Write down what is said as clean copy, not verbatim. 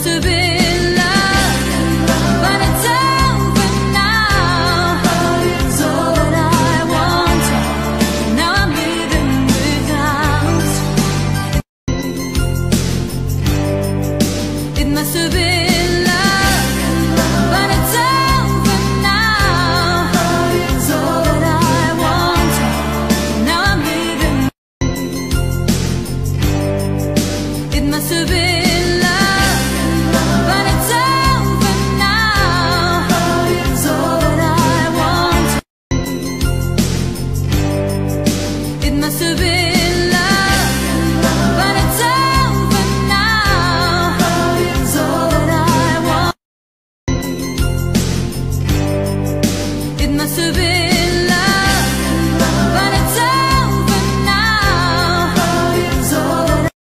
must have been love, but it's over now. It's all that I wanted, now I'm living without. It must have been